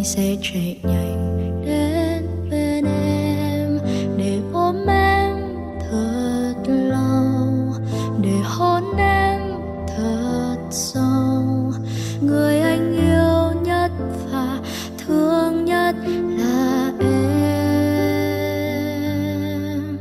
anh sẽ chạy nhanh đến bên em để ôm em thật lâu, để hôn em thật sâu. Người anh yêu nhất và thương nhất là em.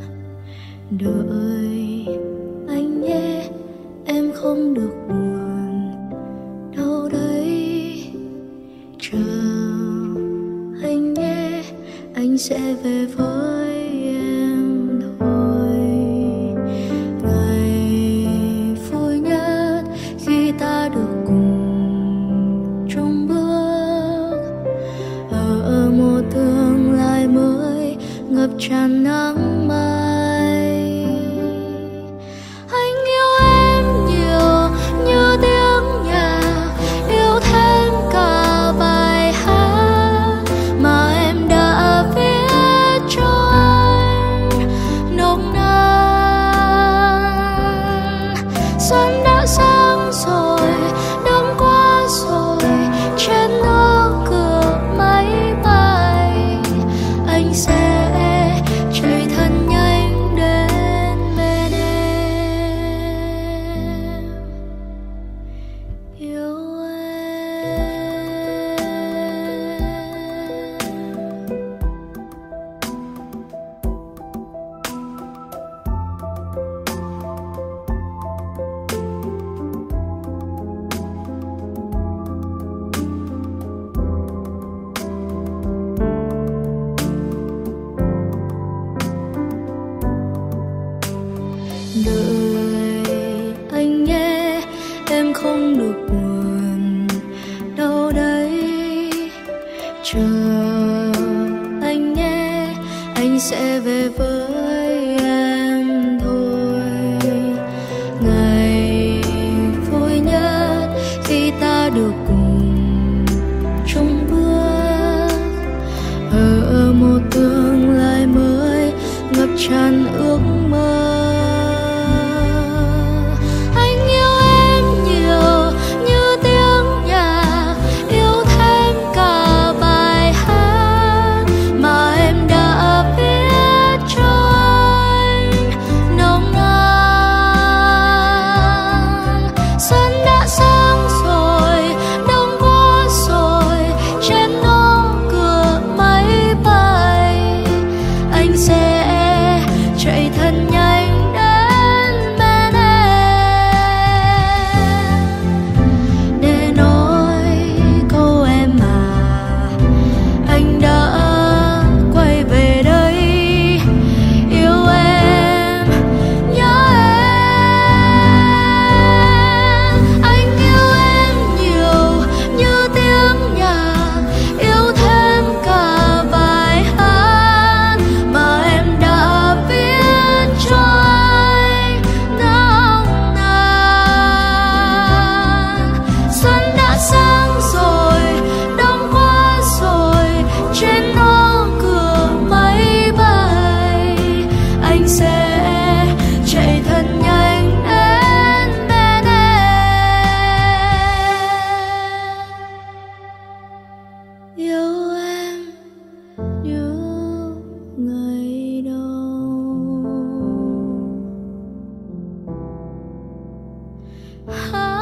Đợi anh nhé, em không được buồn đâu đấy. Chờ anh nhé, anh sẽ về với em thôi. Ngày vui nhất khi ta được cùng chung bước ở một tương lai mới ngập tràn nắng mai. Anh yêu em nhiều như tiếng nhạc, yêu thêm cả bài hát mà em đã viết cho anh nồng nàn. Xuân đã sang rồi, đông qua rồi, trên nước cửa máy bay anh sẽ chạy thật nhanh đến bên em. Yêu đợi anh nhé, em không được buồn đâu đấy. Chờ anh nhé, anh sẽ về với em thôi. Ngày vui nhất khi ta được cùng chung bước ở một tương lai mới ngập tràn ước mơ. Yêu em như ngày đầu.